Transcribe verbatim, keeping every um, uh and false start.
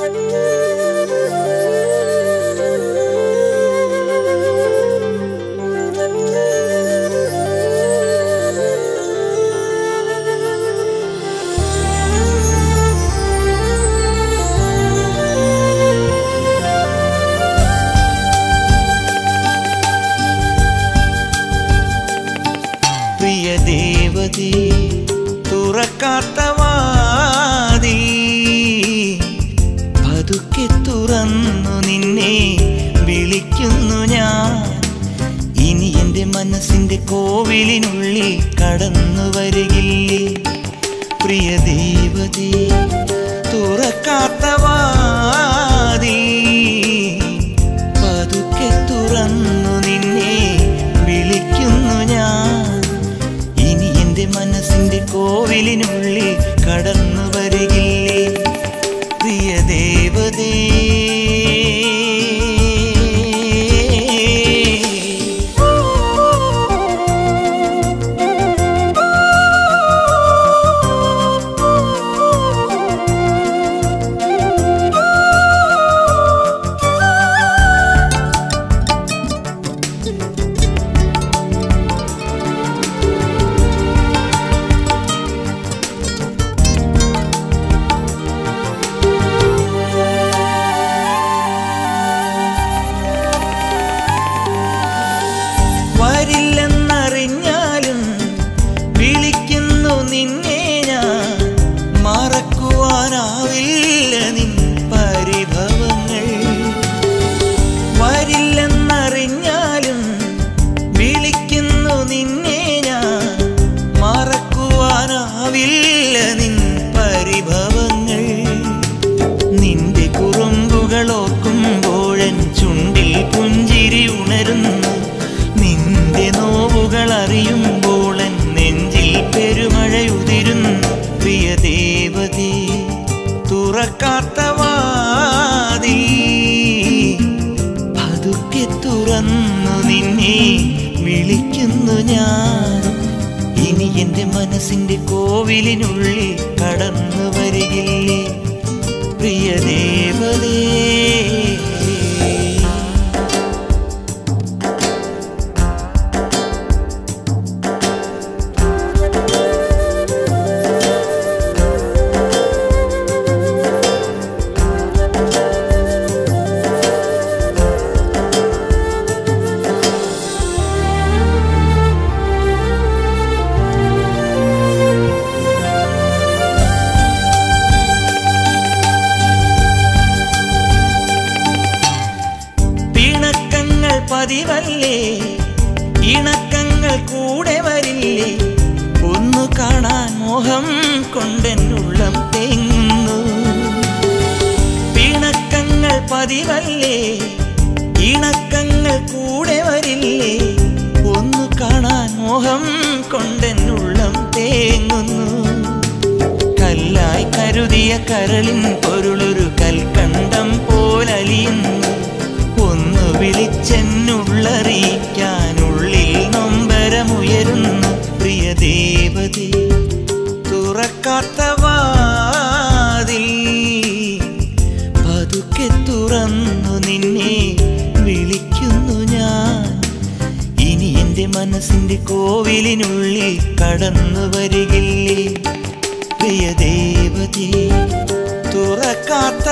തുറക്കാത്ത വാതിൽ പതുക്കെ തുറന്നു നിന്നെ വിളിക്കുന്നു ഞാൻ. ഇനി എൻ്റെ മനസ്സിൻ്റെ കോവിലിനുള്ളിൽ കടന്നു വരികില്ലേ പ്രിയ ദേവതേ. തുറക്കാത്ത വാതിൽ പതുക്കെ തുറന്നു നിന്നെ വിളിക്കുന്നു ഞാൻ. മനസ്സിന്റെ കോവിലിനുള്ളിൽ കടന്നു വരികില്ലേ പ്രിയ ദേവതേ. വരില്ലെന്നറിഞ്ഞാലും വിളിക്കുന്നു നിന്നെ ഞാൻ. മറക്കുവാനാവില്ല നിൻ പരിഭവങ്ങൾ. വരില്ലെന്നറിഞ്ഞാലും വിളിക്കുന്നു നിന്നെ ഞാൻ. മറക്കുവാനാവില്ല നിൻ പരിഭവങ്ങൾ. നിന്റെ കുറുമ്പുകളോർക്കുമ്പോഴൻ ചുണ്ടിൽ പുഞ്ചിരി ഉണരുന്നു. നിന്റെ നോവുകൾ അറിയുമ്പോൾ നെഞ്ചിൽ പെരുമഴയുതിരുന്നു പ്രിയ ദേവതേ. തുറക്കാത്ത വാതിൽ പതുക്കെ തുറന്നു നിന്നെ വിളിക്കുന്നു ഞാൻ. ഇനി എൻ്റെ മനസ്സിൻ്റെ കോവിലിനുള്ളിൽ കടന്നു വരികില്ലേ പ്രിയ ദേവതേ. പതിവല്ലേ ഇണക്കങ്ങൾ കൂടെ വരില്ലേ. ഒന്നു കാണാൻ മോഹം കൊണ്ടെന്നുള്ളം തേങ്ങുന്നു. പിണക്കങ്ങൾ പതിവല്ലേ ഇണക്കങ്ങൾ കൂടെ വരില്ലേ. ഒന്നു കാണാൻ മോഹം കൊണ്ടെന്നുള്ളം തേങ്ങുന്നു. കല്ലായി കരുതിയ കരളിൻ പൊരുളൊരു കൽക്കണ്ടം പോലലിയുന്നു. ഒന്ന് വിളിച്ചെന്നുള്ളറിയിക്കാനുള്ളിൽ നൊമ്പരമുയരുന്നു പ്രിയ ദേവതേ. തുറക്കാത്ത വാതിൽ പതുക്കെ തുറന്നു നിന്നെ വിളിക്കുന്നു ഞാൻ. ഇനി എൻ്റെ മനസ്സിൻ്റെ കോവിലിനുള്ളിൽ കടന്നു വരികില്ലേ പ്രിയ ദേവതേ. തുറക്കാത്ത